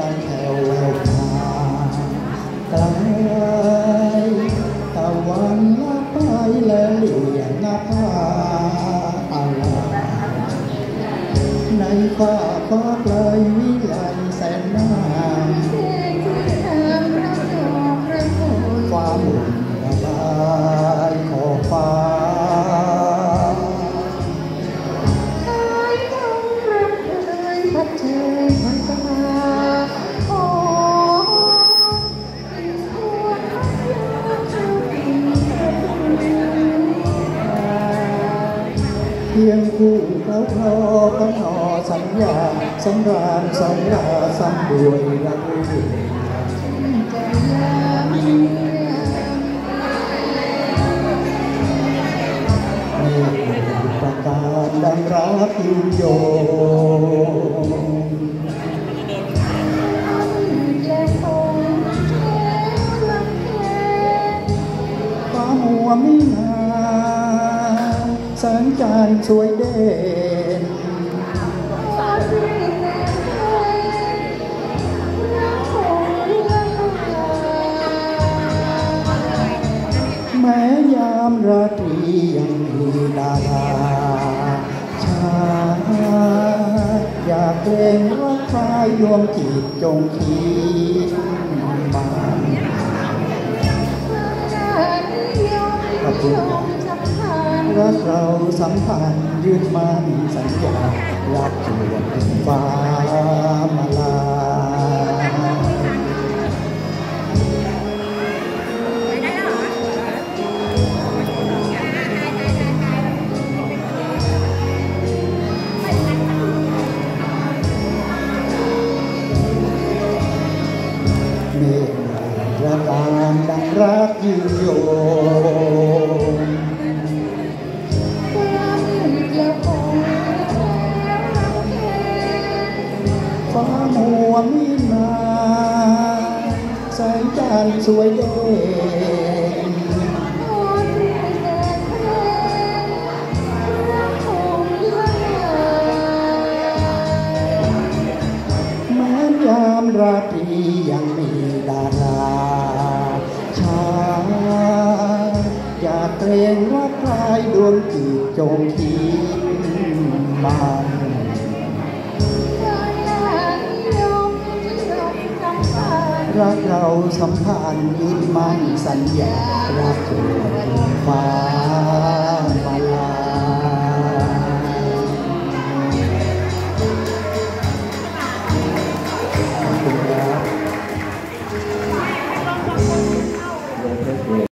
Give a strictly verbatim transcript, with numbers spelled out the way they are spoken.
ดังแถวแววมาไกลตะวันลับไปและเลี่ยงนภาอะไรในฟ้าฟ้าไกลวิไลแสนนามฟ้าหมุนระบายขอบฟ้าเพียงคู่เขาพอก็นอสัญญาสำราญสองราซ้ำด้วยรักมีประการดังรักยิ่งโยฟ้ามัวมินาแสงจันทร์สวยเด่นแม้ยามราตรียังมีดาราชาอยากเกรงว่าใครดวงจิตจงคิดมาขอบคุณรักเราสัมพันธ์ยืดมั่นสัญญารักจวบถึงฟ้ามาลาเมตตาการดังรักยิ่งโยฟ้ามัวมินาแสงจันทร์สวยเด่นแม้ยามราตรียังมีดาราชาอยากเกรงว่าใครดวงจิตจงคิดมันรักเราสัมพันธ์ยึดมั่นสัญญารักจนฟ้า